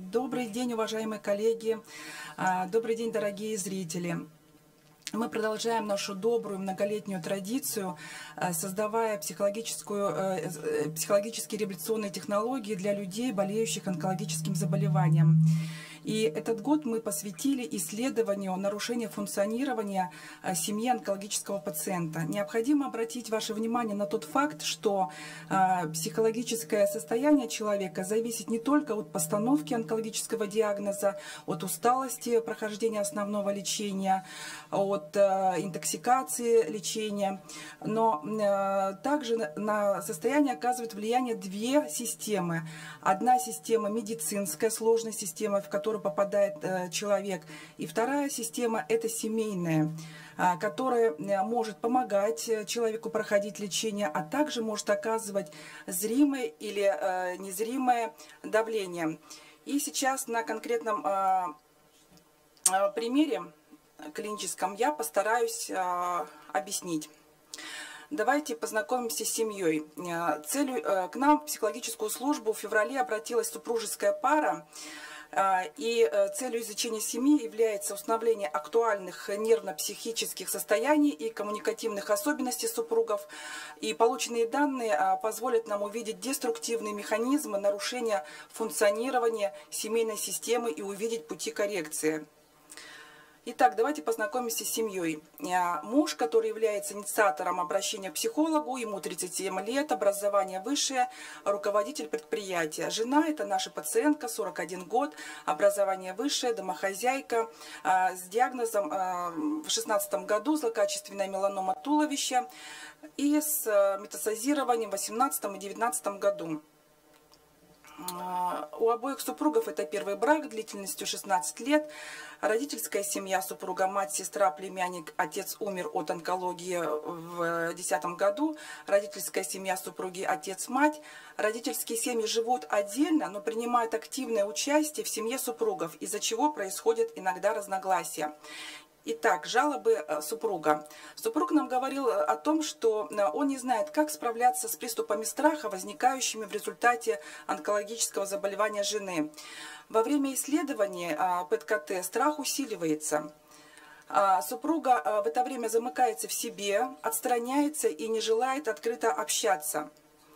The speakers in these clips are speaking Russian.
Добрый день, уважаемые коллеги, добрый день, дорогие зрители. Мы продолжаем нашу добрую многолетнюю традицию, создавая психологические реабилитационные технологии для людей, болеющих онкологическим заболеванием. И этот год мы посвятили исследованию нарушения функционирования семьи онкологического пациента. Необходимо обратить ваше внимание на тот факт, что психологическое состояние человека зависит не только от постановки онкологического диагноза, от усталости прохождения основного лечения, от интоксикации лечения, но также на состояние оказывает влияние две системы. Одна система медицинская, сложная система, в которую попадает человек, и вторая система – это семейная, которая может помогать человеку проходить лечение, а также может оказывать зримое или незримое давление. И сейчас на конкретном примере клиническом я постараюсь объяснить. Давайте познакомимся с семьей. К нам в психологическую службу в феврале обратилась супружеская пара, и целью изучения семьи является установление актуальных нервно-психических состояний и коммуникативных особенностей супругов. И полученные данные позволят нам увидеть деструктивные механизмы нарушения функционирования семейной системы и увидеть пути коррекции. Итак, давайте познакомимся с семьей. Муж, который является инициатором обращения к психологу, ему 37 лет, образование высшее, руководитель предприятия. Жена – это наша пациентка, 41 год, образование высшее, домохозяйка, с диагнозом в 2016 году злокачественная меланома туловища и с метастазированием в 2018 и 2019 году. У обоих супругов это первый брак длительностью 16 лет. Родительская семья супруга, мать, сестра, племянник, отец умер от онкологии в 2010 году. Родительская семья супруги, отец, мать. Родительские семьи живут отдельно, но принимают активное участие в семье супругов, из-за чего происходят иногда разногласия. Итак, жалобы супруга. Супруг нам говорил о том, что он не знает, как справляться с приступами страха, возникающими в результате онкологического заболевания жены. Во время исследования ПЭТ-КТ страх усиливается. Супруга в это время замыкается в себе, отстраняется и не желает открыто общаться.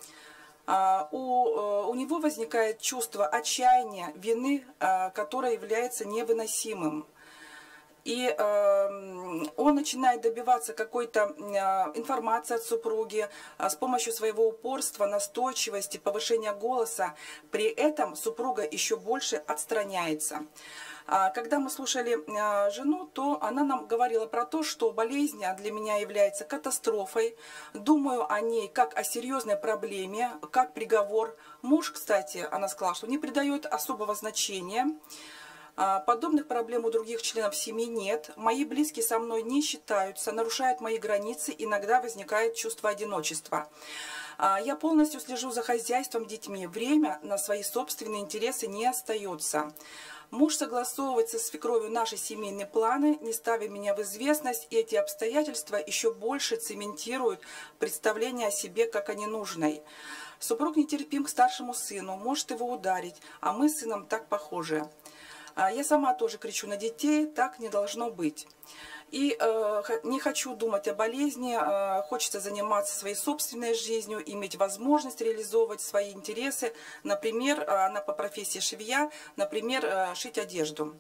У него возникает чувство отчаяния, вины, которое является невыносимым. И он начинает добиваться какой-то информации от супруги с помощью своего упорства, настойчивости, повышения голоса. При этом супруга еще больше отстраняется. Когда мы слушали жену, то она нам говорила про то, что болезнь для меня является катастрофой. Думаю о ней как о серьезной проблеме, как приговор. Муж, кстати, она сказала, что не придает особого значения. Подобных проблем у других членов семьи нет. Мои близкие со мной не считаются, нарушают мои границы, иногда возникает чувство одиночества. Я полностью слежу за хозяйством, детьми. Время на свои собственные интересы не остается. Муж согласовывает со свекровью наши семейные планы, не ставя меня в известность, и эти обстоятельства еще больше цементируют представление о себе как о ненужной. Супруг нетерпим к старшему сыну, может его ударить, а мы с сыном так похожи. Я сама тоже кричу на детей, так не должно быть. И не хочу думать о болезни, хочется заниматься своей собственной жизнью, иметь возможность реализовывать свои интересы. Например, она по профессии швея, например, шить одежду.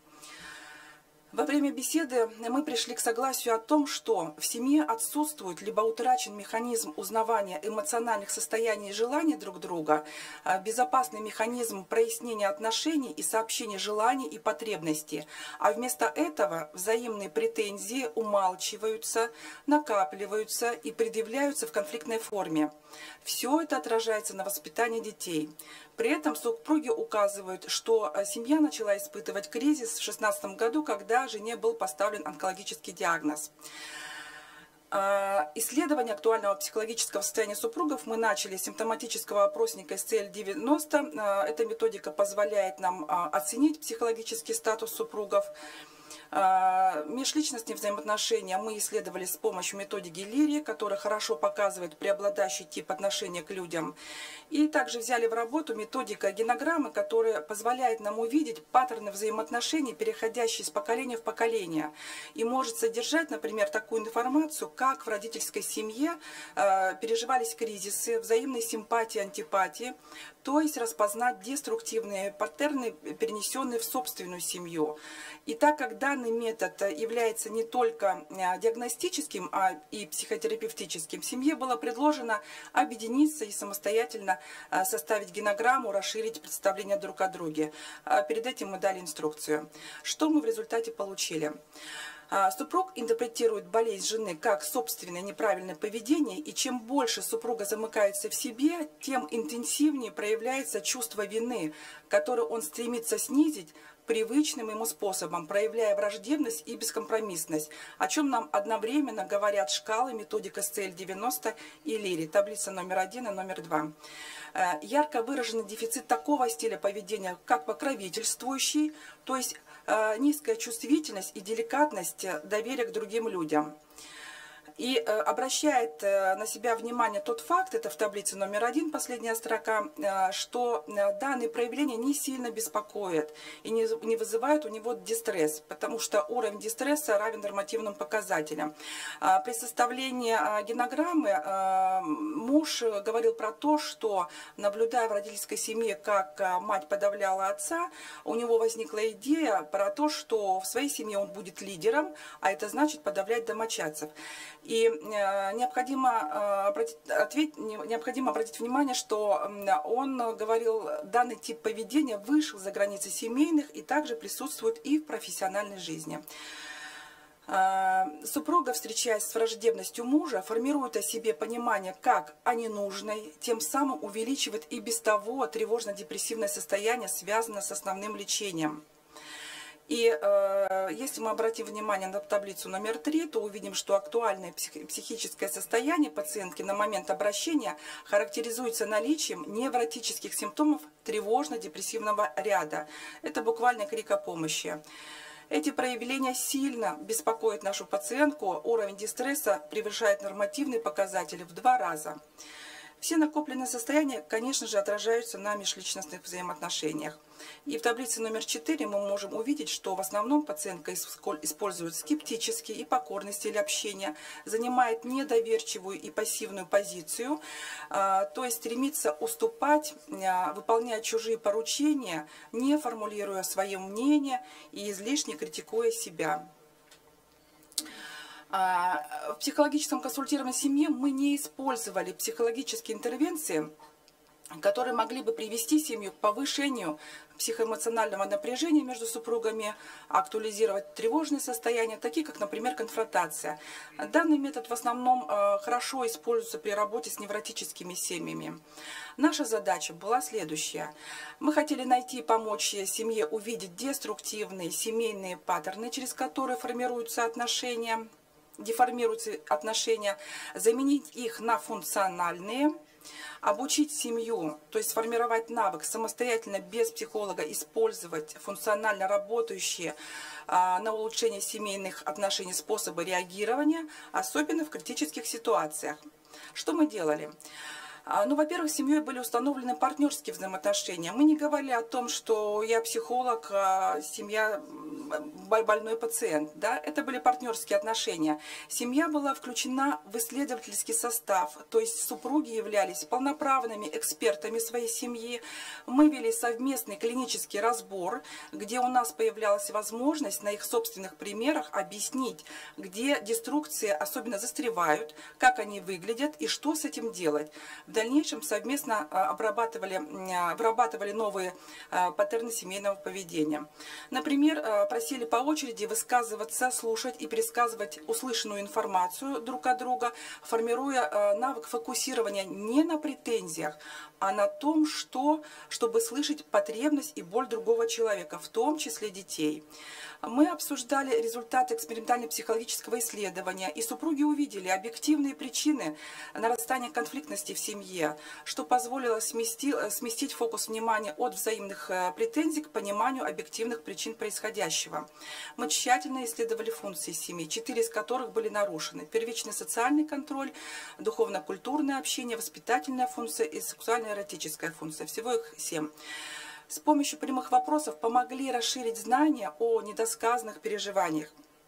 Во время беседы мы пришли к согласию о том, что в семье отсутствует либо утрачен механизм узнавания эмоциональных состояний и желаний друг друга, безопасный механизм прояснения отношений и сообщения желаний и потребностей, а вместо этого взаимные претензии умалчиваются, накапливаются и предъявляются в конфликтной форме. Все это отражается на воспитании детей. При этом супруги указывают, что семья начала испытывать кризис в 2016 году, когда жене был поставлен онкологический диагноз. Исследование актуального психологического состояния супругов мы начали с симптоматического опросника SCL-90. Эта методика позволяет нам оценить психологический статус супругов. Межличностные взаимоотношения мы исследовали с помощью методики Лири, которая хорошо показывает преобладающий тип отношения к людям. И также взяли в работу методика генограммы, которая позволяет нам увидеть паттерны взаимоотношений, переходящие из поколения в поколение. И может содержать, например, такую информацию, как в родительской семье переживались кризисы, взаимные симпатии, антипатии, то есть распознать деструктивные паттерны, перенесенные в собственную семью. И так как данный метод является не только диагностическим, а и психотерапевтическим, семье было предложено объединиться и самостоятельно составить генограмму, расширить представление друг о друге. Перед этим мы дали инструкцию. Что мы в результате получили? Супруг интерпретирует болезнь жены как собственное неправильное поведение, и чем больше супруга замыкается в себе, тем интенсивнее проявляется чувство вины, которое он стремится снизить привычным ему способом, проявляя враждебность и бескомпромиссность, о чем нам одновременно говорят шкалы, методика SCL-90 и Лири, таблица номер 1 и номер 2. Ярко выраженный дефицит такого стиля поведения, как покровительствующий, то есть низкая чувствительность и деликатность доверия к другим людям. И обращает на себя внимание тот факт, это в таблице номер 1, последняя строка, что данные проявления не сильно беспокоят и не вызывают у него дистресс, потому что уровень дистресса равен нормативным показателям. При составлении генограммы муж говорил про то, что, наблюдая в родительской семье, как мать подавляла отца, у него возникла идея про то, что в своей семье он будет лидером, а это значит подавлять домочадцев. И необходимо обратить внимание, что он говорил, данный тип поведения вышел за границы семейных и также присутствует и в профессиональной жизни. Супруга, встречаясь с враждебностью мужа, формирует о себе понимание как о ненужной, тем самым увеличивает и без того тревожно-депрессивное состояние, связанное с основным лечением. И если мы обратим внимание на таблицу номер 3, то увидим, что актуальное психическое состояние пациентки на момент обращения характеризуется наличием невротических симптомов тревожно-депрессивного ряда. Это буквально крик о помощи. Эти проявления сильно беспокоят нашу пациентку. Уровень дистресса превышает нормативные показатели в 2 раза. Все накопленные состояния, конечно же, отражаются на межличностных взаимоотношениях. И в таблице номер 4 мы можем увидеть, что в основном пациентка использует скептический и покорный стиль общения, занимает недоверчивую и пассивную позицию, то есть стремится уступать, выполняя чужие поручения, не формулируя свое мнение и излишне критикуя себя. В психологическом консультировании семьи мы не использовали психологические интервенции, которые могли бы привести семью к повышению психоэмоционального напряжения между супругами, актуализировать тревожные состояния, такие как, например, конфронтация. Данный метод в основном хорошо используется при работе с невротическими семьями. Наша задача была следующая. Мы хотели найти и помочь семье увидеть деструктивные семейные паттерны, через которые формируются отношения, деформируются отношения, заменить их на функциональные, обучить семью, то есть сформировать навык самостоятельно, без психолога, использовать функционально работающие на улучшение семейных отношений способы реагирования, особенно в критических ситуациях. Что мы делали? Ну, во-первых, с семьей были установлены партнерские взаимоотношения. Мы не говорили о том, что я психолог, семья больной пациент. Да? Это были партнерские отношения. Семья была включена в исследовательский состав, то есть супруги являлись полноправными экспертами своей семьи. Мы вели совместный клинический разбор, где у нас появлялась возможность на их собственных примерах объяснить, где деструкции особенно застревают, как они выглядят и что с этим делать. В дальнейшем совместно вырабатывали новые паттерны семейного поведения. Например, просили по очереди высказываться, слушать и пересказывать услышанную информацию друг от друга, формируя навык фокусирования не на претензиях, а на том, чтобы слышать потребность и боль другого человека, в том числе детей. Мы обсуждали результаты экспериментально-психологического исследования, и супруги увидели объективные причины нарастания конфликтности в семье, что позволило сместить фокус внимания от взаимных претензий к пониманию объективных причин происходящего. будущего. Мы тщательно исследовали функции семьи, 4 из которых были нарушены. Первичный социальный контроль, духовно-культурное общение, воспитательная функция и сексуально-эротическая функция. Всего их 7. С помощью прямых вопросов помогли расширить знания о недосказанных переживаниях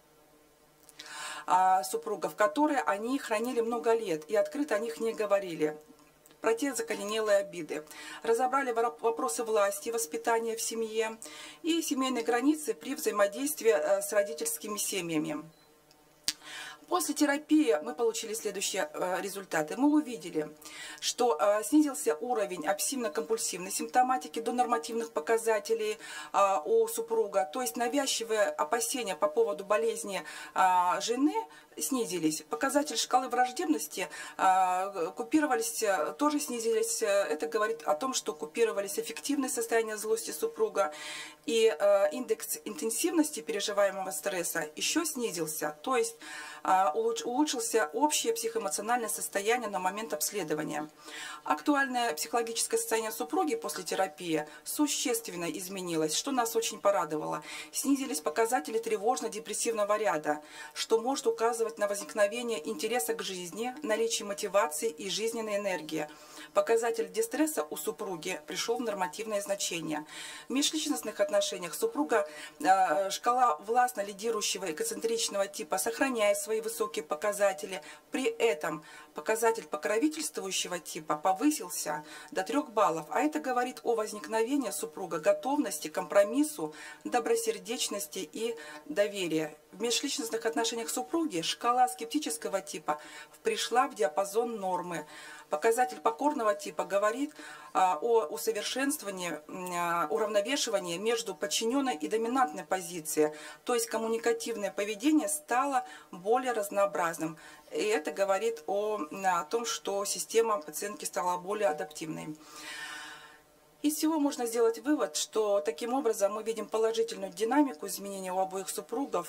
супругов, которые они хранили много лет и открыто о них не говорили. Про те закоренелые обиды. Разобрали вопросы власти, воспитания в семье и семейные границы при взаимодействии с родительскими семьями. После терапии мы получили следующие результаты. Мы увидели, что снизился уровень обсессивно-компульсивной симптоматики до нормативных показателей у супруга. То есть навязчивые опасения по поводу болезни жены снизились. Показатель шкалы враждебности купировались, тоже снизились. Это говорит о том, что купировались эффективные состояния злости супруга. И индекс интенсивности переживаемого стресса еще снизился. То есть улучшился общее психоэмоциональное состояние на момент обследования. Актуальное психологическое состояние супруги после терапии существенно изменилось, что нас очень порадовало. Снизились показатели тревожно-депрессивного ряда, что может указывать на возникновение интереса к жизни, наличие мотивации и жизненной энергии. Показатель дистресса у супруги пришел в нормативное значение. В межличностных отношениях супруга шкала властно лидирующего эгоцентричного типа сохраняет свои высокие показатели. При этом показатель покровительствующего типа повысился до 3 баллов. А это говорит о возникновении супруга готовности к компромиссу, добросердечности и доверия. В межличностных отношениях супруги шкала скептического типа пришла в диапазон нормы. Показатель покорного типа говорит о усовершенствовании, уравновешивании между подчиненной и доминантной позицией. То есть коммуникативное поведение стало более разнообразным. И это говорит о том, что система оценки стала более адаптивной. Из всего можно сделать вывод, что таким образом мы видим положительную динамику изменения у обоих супругов,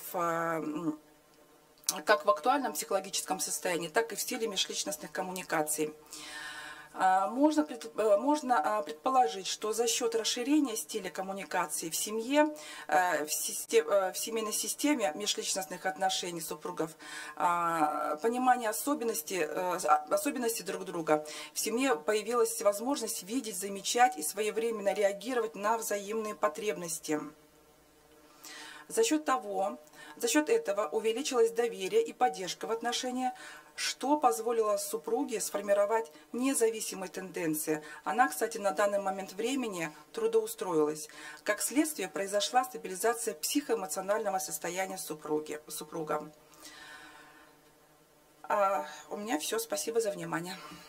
как в актуальном психологическом состоянии, так и в стиле межличностных коммуникаций. Можно предположить, что за счет расширения стиля коммуникации в семье, в семейной системе межличностных отношений супругов, понимание особенностей друг друга, в семье появилась возможность видеть, замечать и своевременно реагировать на взаимные потребности. За счет этого увеличилось доверие и поддержка в отношениях, что позволило супруге сформировать независимые тенденции. Она, кстати, на данный момент времени трудоустроилась. Как следствие, произошла стабилизация психоэмоционального состояния супруга. У меня все. Спасибо за внимание.